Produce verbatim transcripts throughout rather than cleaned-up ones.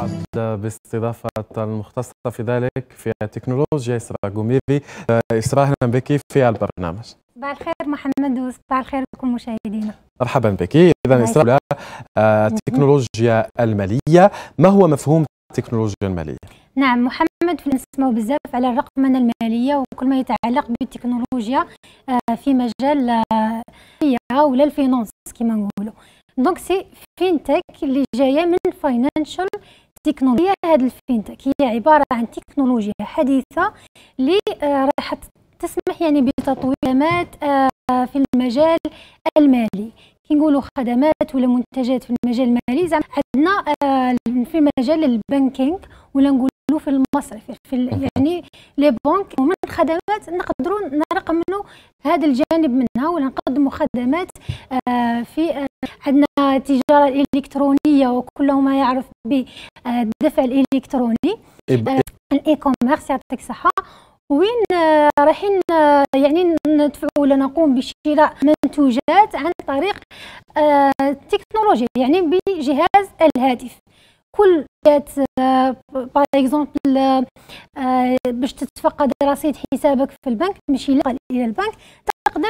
نسعد باستضافة المختصة في ذلك في التكنولوجيا إسراء قميري. إسراء أهلا بك في البرنامج. صباح الخير محمد وصباح الخير لكل مشاهدينا. مرحبا بك. إذا إسراء، التكنولوجيا المالية، ما هو مفهوم التكنولوجيا المالية؟ نعم محمد، في نسمعوا بزاف على الرقمنة المالية وكل ما يتعلق بالتكنولوجيا في مجال ولا الفينانس كما نقولوا. دونك سي فينتك اللي جايه من فاينانشال تكنولوجيا. هذه الفينتك هي عباره عن تكنولوجيا حديثه اللي راح تسمح يعني بتطوير خدمات في المجال المالي. كي نقولوا خدمات ولا منتجات في المجال المالي، زعما عندنا في مجال البانكينغ ولا نقولوا في المصرف، في يعني لي بنك ومن خدمات نقدروا نرقمنوا هذا الجانب منها ولا نقدموا خدمات في عندنا التجاره الالكترونيه وكل ما يعرف بالدفع الالكتروني، الاي كوميرس يعطيك الصحه، وين رايحين يعني ندفعوا ولا نقوم بشراء منتوجات عن طريق التكنولوجيا يعني بجهاز الهاتف. كل جات باغ اكزومبل باش تتفقد رصيد حسابك في البنك تمشي الى البنك، تقدر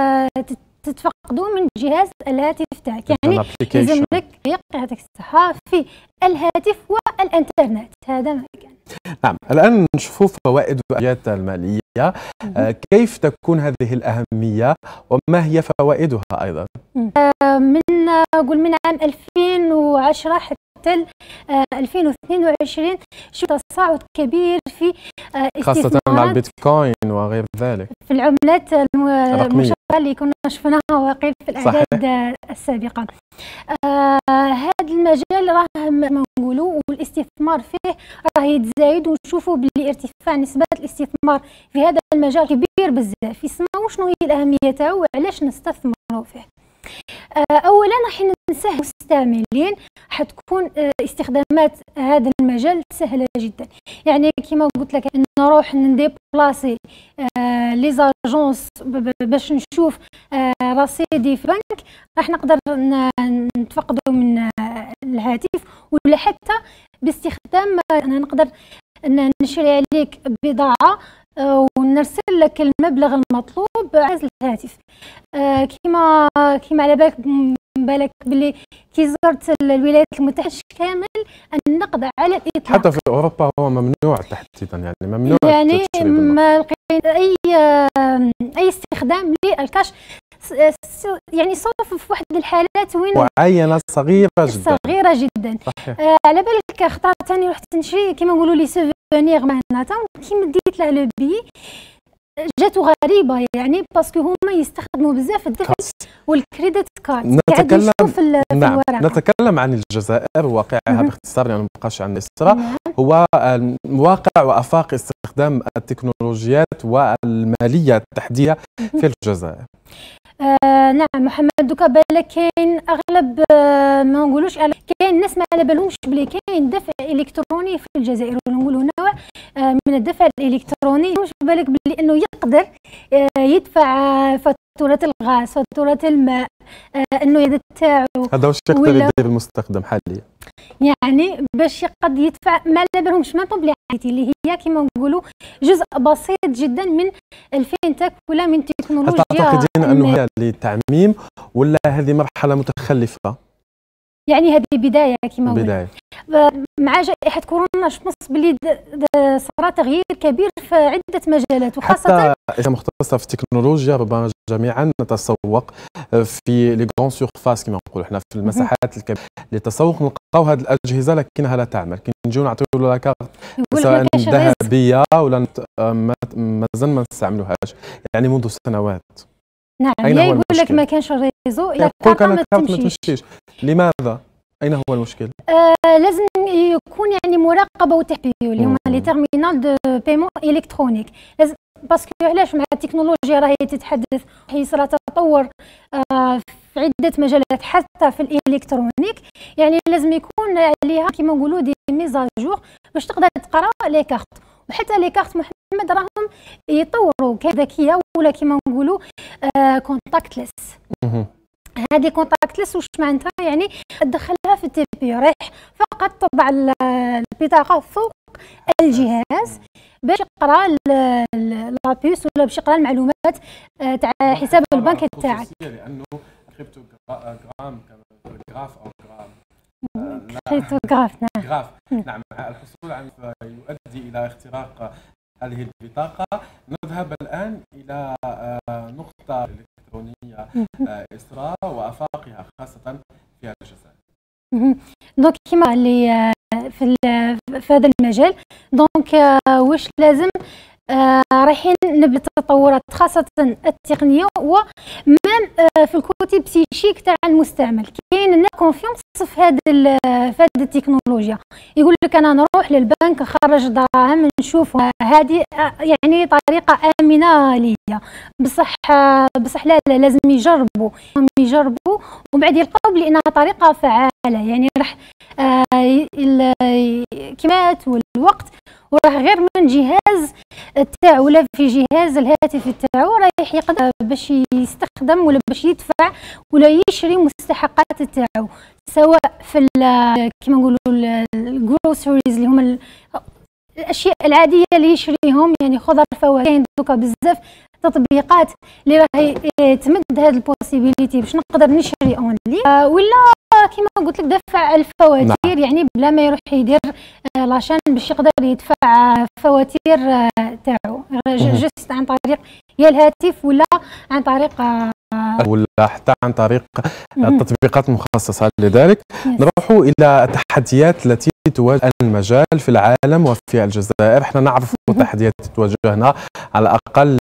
تتفقدوا من جهاز الهاتف تاعك. يعني يلزم لك يعطيك الصحه في الهاتف والانترنت. هذا ما كان. نعم، الان نشوفوا فوائد الآليات الماليه. كيف تكون هذه الاهميه وما هي فوائدها ايضا؟ من نقول من عام ألفين وعشرة حتى ألفين واثنين وعشرين شفت تصاعد كبير في خاصة مع البيتكوين وغير ذلك في العملات المشابهة اللي كنا شفناها وقيل في الأعداد صحيح. السابقة. آه هذا المجال راه ما نقولوا والاستثمار فيه راه يتزايد، ونشوفوا باللي ارتفاع نسبة الاستثمار في هذا المجال كبير بزاف. يسمعوا شنو هي الأهمية تاعو وعلاش نستثمروا فيه. آه اولا راح نسهل المستعملين، حتكون آه استخدامات هذا المجال سهله جدا. يعني كما قلت لك نروح نديبلاسي آه لي زاجونس باش نشوف آه رصيدي في بنك، راح نقدر نتفقدوا من آه الهاتف، ولا حتى باستخدام انا نقدر نشري عليك بضاعه ونرسل لك المبلغ المطلوب على الهاتف. آه كما كما على بالك بالك باللي كي زرت الولايات المتحده كامل النقد على الاطلاق، حتى في اوروبا هو ممنوع تحديدا، يعني ممنوع يعني ما لقيت اي اي استخدام للكاش، يعني صرف في واحد الحالات وين معينه صغيره جدا صغيره جدا. آه على بالك خطره ثاني رحت نشري كما نقولوا لي سوفونير معناتها، كي مديت له لو بي جاتو غريبه، يعني باسكو هما يستخدموا بزاف الدفع والكريدت كارد. نتكلم في نعم نتكلم عن الجزائر وواقعها باختصار، يعني ما بقاش عن إسراء. نعم. هو واقع وافاق استخدام التكنولوجيات والماليه التحديثيه في الجزائر. آه نعم محمد، دوكا بالك كاين اغلب آه ما نقولوش كاين ناس ما على بالهمش بلي كاين دفع الكتروني في الجزائر، ونقولوا نوع آه من الدفع الالكتروني. مش بالك بلي انه يقدر آه يدفع فاتوره الغاز، فاتوره الماء، آه انه يد تاعو. هذا واش يقدر يدير المستخدم حاليا؟ يعني باش يقد يدفع ما على بالهمش ما بلي اللي هي كما نقولوا جزء بسيط جدا من الفينتك ولا من التكنولوجيا. هل تعتقدين انه هي للتعميم ولا هذه مرحله متخلفه؟ يعني هذه بدايه كما بدايه مع جائحه كورونا شفت باللي صار تغيير كبير في عده مجالات، وخاصه حتى اذا مختصه في التكنولوجيا ربما جميعا نتسوق في لي غون سورفاس كما نقولوا احنا في المساحات الكبيره للتسوق، نلقاو هذه الاجهزه لكنها لا تعمل. كي نجيو نعطيو لها كارت سواء ذهبيه ولا مازال ما نستعملوهاش يعني منذ سنوات. نعم يا يقول لك ما كانش الريزو، يقول لك الكارت ما تمشيش. لماذا؟ اين هو المشكل؟ آه لازم يكون يعني مراقبه وتحديث اللي هما لي تيرمينال دو بايمون الكترونيك. لازم باسكو علاش مع التكنولوجيا راهي تتحدث، يصرى تطور آه في عده مجالات حتى في الالكترونيك. يعني لازم يكون عليها كيما نقولوا دي ميزاجور باش تقدر تقرا لي كارت، وحتى لي كارت محمد راهم يطوروا كذكيه ولا كيما نقولوا آه كونتاكتلس. هذه كونتاكتلس واش معناتها؟ يعني تدخلها في التي بي رايح فقط تضع البطاقه فوق الجهاز باش يقرا لابيس ولا باش يقرا المعلومات تاع حساب البنك تاعك. لانه كريبتوغرام جراف او جرام كريبتوغراف نعم جراف نعم الحصول على يؤدي الى اختراق هذه البطاقه. نذهب الان الى نقطه الكترونيه اسراء وافاقها خاصه في الجزائر. دونك كيما اللي في في هذا المجال دونك واش لازم آه رايحين نبدا تطورات خاصه التقنيه ومام آه في الكوتي بسيشيك تاع المستعمل. كاين الناس كونفيونس في هذه في هذه التكنولوجيا، يقول لك انا نروح للبنك نخرج دراهم نشوف هذه آه يعني طريقه امنه ليا، بصح آه بصح لا, لا لازم يجربوا يجربوا ومن بعد يلقاو بلي انها طريقه فعاله. يعني راح آه الكلمات والوقت وراه غير من جهاز تاعو ولا في جهاز الهاتف تاعو رايح يقدر باش يستخدم ولا باش يدفع ولا يشري مستحقات تاعو، سواء في كيما نقولوا الجروسريز اللي هما الاشياء العاديه اللي يشريهم، يعني خضر فواكه. دوكا بزاف تطبيقات اللي راه تمد هذه البوسيبيليتي باش نقدر نشري اونلي آه ولا كيما قلت لك دفع الفواتير. نعم. يعني بلا ما يروح يدير لاشان باش يقدر يدفع فواتير تاعو جست عن طريق يا الهاتف ولا عن طريق ولا حتى عن طريق التطبيقات المخصصه لذلك. نروح الى التحديات التي تواجه المجال في العالم وفي الجزائر. احنا نعرف التحديات تواجهنا على الاقل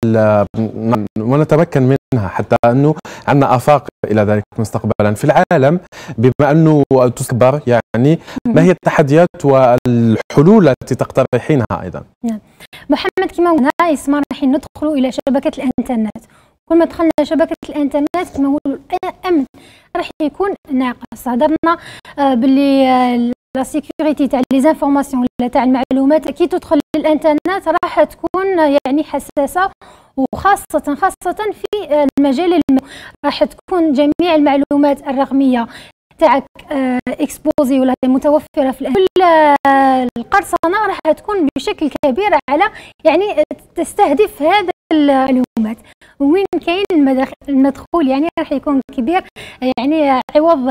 ونتمكن منها حتى انه عندنا افاق الى ذلك مستقبلا في العالم بما انه تكبر. يعني ما هي التحديات والحلول التي تقترحينها ايضا؟ نعم محمد، كما قلنا يسمى راح ندخلوا الى شبكه الانترنت. كل ما دخلنا شبكه الانترنت كما نقولوا الامن راح يكون ناقص. هضرنا باللي لا سيكوريتي تاع لي زانفورماسيون ولا تاع المعلومات كي تدخل للانترنت راح تكون يعني حساسه، وخاصه خاصه في المجال راح تكون جميع المعلومات الرقميه تاعك اكسبوزي ولا متوفره في كل القرصنه راح تكون بشكل كبير على يعني تستهدف هذا المعلومات. وين كاين المدخول يعني راح يكون كبير، يعني عوض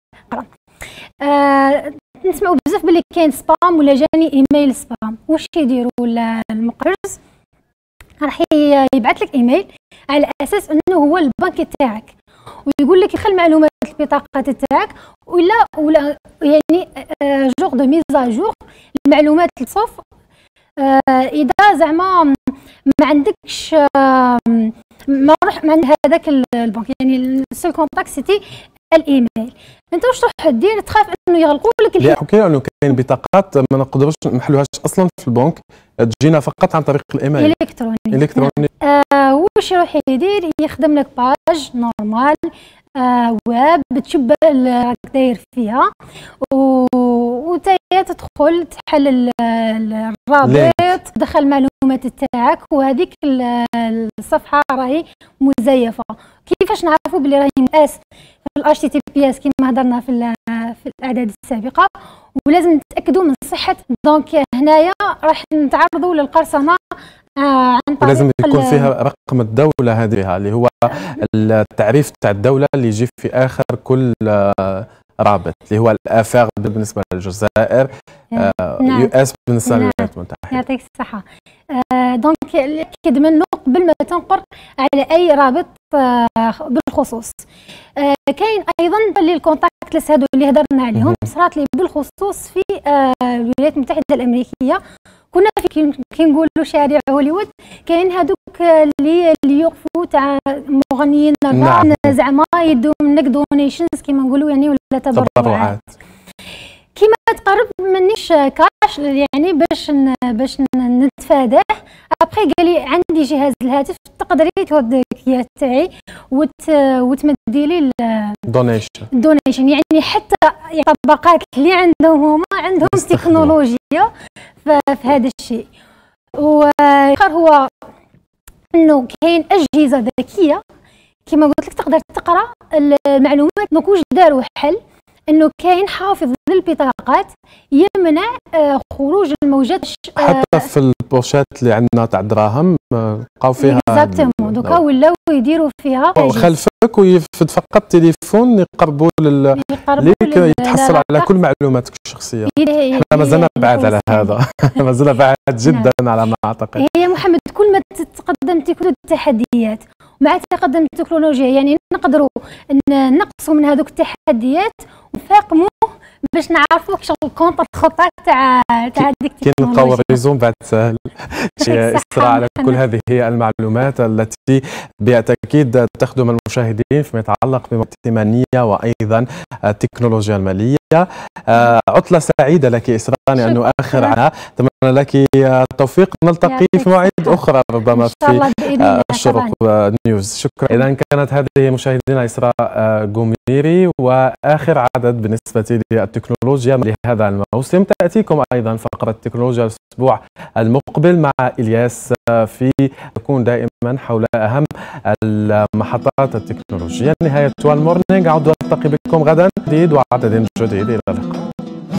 آه نسمعوا بزاف باللي كاين سبام ولا جاني ايميل سبام. واش يديروا المقرص؟ راح يبعث لك ايميل على اساس انه هو البنك تاعك ويقول لك يخل معلومات البطاقه تاعك ولا ولا يعني آه جوغ دو ميزاجور المعلومات الصف آه اذا زعما ما عندكش آه ما روح مع هذاك البنك. يعني السول كونتاكت سيتي الايميل. انت واش تروح دير؟ تخاف انه يغلقوا لك. لا حكينا انه كاين بطاقات ما نقدروش نحلوهاش اصلا في البنك، تجينا فقط عن طريق الايميل الكتروني. الكتروني آه واش يروح يدير؟ يخدم لك باج نورمال آه ويب تشبه راك داير فيها وتا تدخل تحل الرابط تدخل المعلومات تاعك وهذيك الصفحه راهي مزيفه. كيفاش نعرفوا بلي راهي مقاس في الاتش تي تي بي اس كما هضرنا في في الاعداد السابقه، ولازم نتاكدوا من صحه. دونك هنايا راح نتعرضوا للقرصنه آه عن طريق ولازم يكون فيها رقم الدوله هذه اللي هو التعريف تاع الدوله اللي يجي في اخر كل رابط اللي هو الافاق بالنسبه للجزائر، آه نعم. يو اس بالنسبه للولايات نعم. المتحده. يعطيك الصحه. آه دونك كد منه قبل ما تنقر على اي رابط آه بالخصوص. آه كاين ايضا اللي الكونتاكت هذو اللي هضرنا عليهم صرات لي بالخصوص في آه الولايات المتحده الامريكيه. كنا في كي نقولوا شارع هوليوود كاين هذوك اللي اللي يوقفوا تاع مغنيين نعم. زعما يدوا منك دونيشنز كيما نقولوا يعني ولا تبرعات. كيما تقرب منيش كاش يعني باش باش نتفاداه. ابخي قال لي عندي جهاز الهاتف تقدري تودي الكيات تاعي وت وتمدي لي دونيشن دونيشن يعني حتى الطبقات اللي عندهم هما عندهم تكنولوجيا في هذا الشيء. واخر هو انه كاين اجهزه ذكيه كما قلت لك تقدر تقرا المعلومات. دونك واش داروا حل انه كاين حافظ للبطاقات يمنع آه خروج الموجات آه حتى في البوشات اللي عندنا تاع الدراهم لقاو فيها اكزاكتومون. دوكا ولاو يديروا فيها خلفك ويفد فقط تليفون يقربوا لل ليك يتحصل على كل معلوماتك الشخصيه. احنا مازلنا بعاد على هذا مازلنا بعاد جدا على ما اعتقد. هي محمد كل ما تتقدم التكنولوجيا التحديات مع تقدم التكنولوجيا يعني نقدروا نقصوا من هذوك التحديات ونفاقموا باش نعرفوا واش الكونتر الخطه تاع تاع ديك التكنولوجيا. كي نلقاو الريزوم بعد سهل شي اسرع على كل هذه المعلومات التي بالتاكيد تخدم المشاهدين فيما يتعلق بالائتمانيه وايضا التكنولوجيا الماليه. آه عطله سعيده لك اسراء انه اخر عام. اتمنى لك التوفيق. نلتقي في مواعيد اخرى ربما في آه الشروق نيوز. شكرا. اذا كانت هذه مشاهدينا اسراء قميري واخر عدد بالنسبه للتكنولوجيا لهذا الموسم. تاتيكم ايضا فقره التكنولوجيا الاسبوع المقبل مع الياس في تكون دائما حول اهم المحطات التكنولوجيه. نهايه المورنينغ. اعود التقي بكم غدا جديد وعدد جديد. الى اللقاء.